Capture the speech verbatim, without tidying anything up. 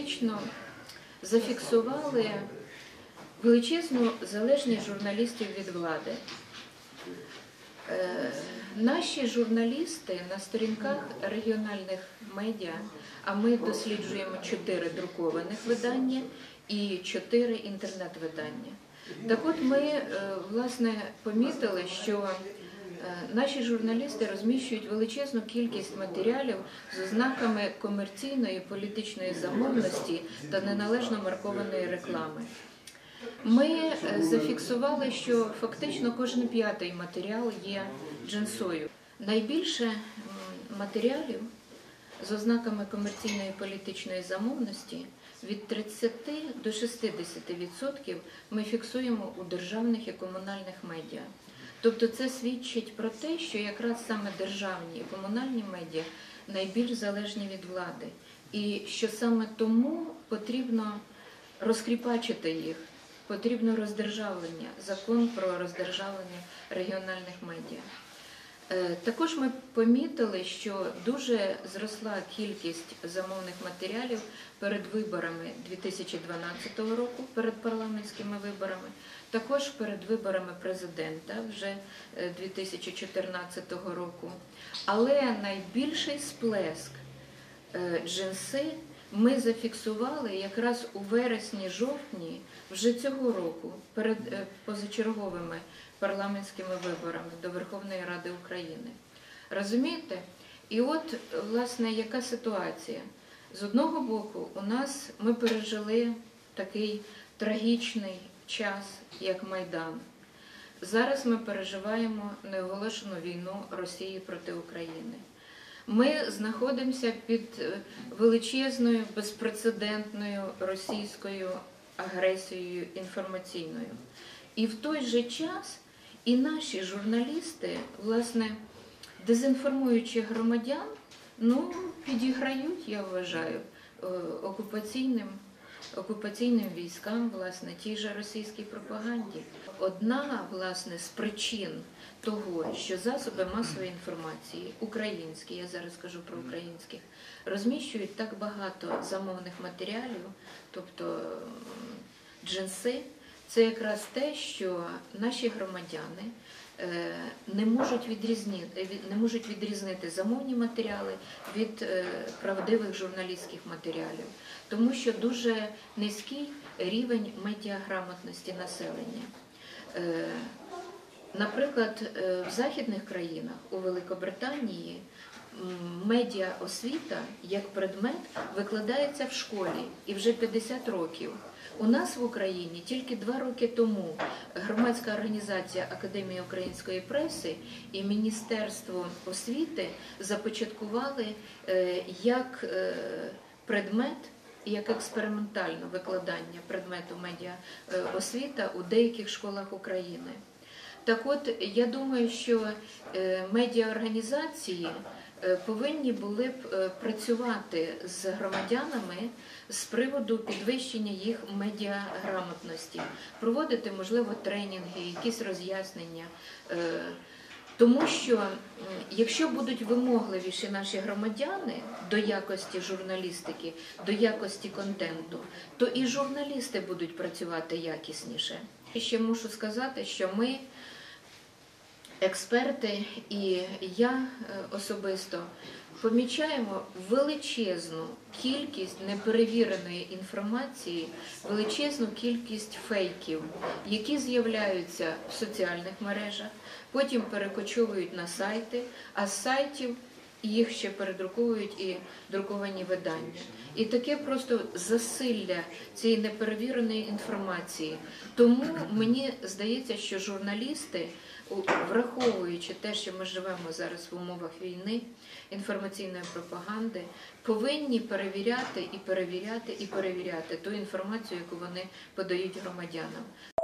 фактично зафіксували величезну залежність журналістів від влади. Е, наші журналісти на сторінках регіональних медіа, а ми досліджуємо чотири друкованих видання і чотири інтернет-видання. Так от ми, е, власне, помітили, що наші журналісти розміщують величезну кількість матеріалів з ознаками комерційної політичної замовності та неналежно маркованої реклами. Ми зафіксували, що фактично кожен п'ятий матеріал є джинсою. Найбільше матеріалів з ознаками комерційної політичної замовності від тридцяти до шістдесяти відсотків ми фіксуємо у державних і комунальних медіа. Тобто це свідчить про те, що якраз саме державні і комунальні медіа найбільш залежні від влади. І що саме тому потрібно розкріпачити їх, потрібно роздержавлення, закон про роздержавлення регіональних медіа. Також ми помітили, що дуже зросла кількість замовних матеріалів перед виборами дві тисячі дванадцятого року, перед парламентськими виборами, також перед виборами президента вже дві тисячі чотирнадцятого року. Але найбільший сплеск джинси ми зафіксували якраз у вересні-жовтні вже цього року, перед позачерговими парламентськими виборами до Верховної Ради України. Розумієте? І от, власне, яка ситуація? З одного боку, у нас ми пережили такий трагічний час, як Майдан. Зараз ми переживаємо неоголошену війну Росії проти України. Ми знаходимося під величезною, безпрецедентною російською агресією інформаційною. І в той же час і наші журналісти, власне, дезінформуючи громадян, ну, підіграють, я вважаю, окупаційним, окупаційним військам, власне, тій же російській пропаганді. Одна, власне, з причин того, що засоби масової інформації, українські, я зараз кажу про українських, розміщують так багато замовних матеріалів, тобто джинси, це якраз те, що наші громадяни не можуть відрізнити, не можуть відрізнити замовні матеріали від правдивих журналістських матеріалів, тому що дуже низький рівень медіаграмотності населення. Наприклад, в західних країнах, у Великобританії, медіаосвіта як предмет викладається в школі і вже п'ятдесят років. У нас в Україні тільки два роки тому громадська організація Академія української преси і Міністерство освіти започаткували як предмет, як експериментальне викладання предмету медіаосвіта у деяких школах України. Так от, я думаю, що медіаорганізації повинні були б працювати з громадянами з приводу підвищення їх медіаграмотності, проводити, можливо, тренінги, якісь роз'яснення. Тому що, якщо будуть вимогливіші наші громадяни до якості журналістики, до якості контенту, то і журналісти будуть працювати якісніше. І ще мушу сказати, що ми, експерти і я особисто, помічаємо величезну кількість неперевіреної інформації, величезну кількість фейків, які з'являються в соціальних мережах, потім перекочовують на сайти, а з сайтів їх ще передруковують і друковані видання. І таке просто засилля цієї неперевіреної інформації. Тому мені здається, що журналісти, враховуючи те, що ми живемо зараз в умовах війни, інформаційної пропаганди, повинні перевіряти і перевіряти і перевіряти ту інформацію, яку вони подають громадянам.